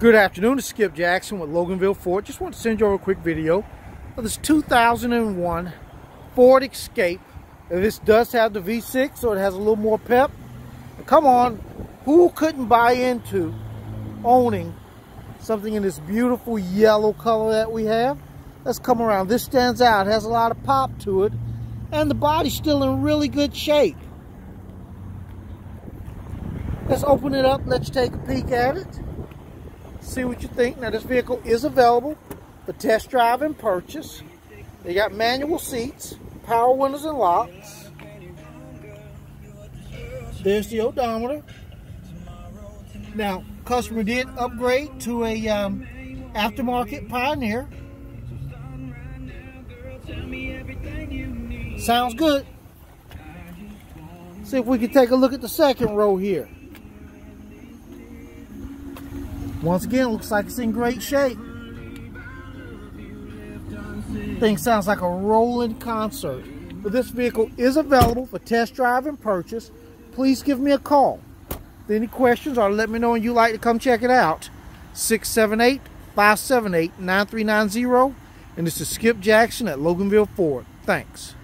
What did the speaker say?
Good afternoon, it's Skip Jackson with Loganville Ford. Just want to send you over a quick video of this 2001 Ford Escape. This does have the V6, so it has a little more pep. And come on, who couldn't buy into owning something in this beautiful yellow color that we have? Let's come around. This stands out, it has a lot of pop to it, and the body's still in really good shape. Let's open it up, let's take a peek at it. See what you think. Now this vehicle is available for test drive and purchase. They got manual seats, power windows and locks. There's the odometer. Now customer did upgrade to a aftermarket Pioneer. Sounds good. See if we can take a look at the second row here. Once again, looks like it's in great shape. Thing sounds like a rolling concert. But this vehicle is available for test drive and purchase. Please give me a call. If any questions, or let me know and you'd like to come check it out. 678-578-9390. And this is Skip Jackson at Loganville Ford. Thanks.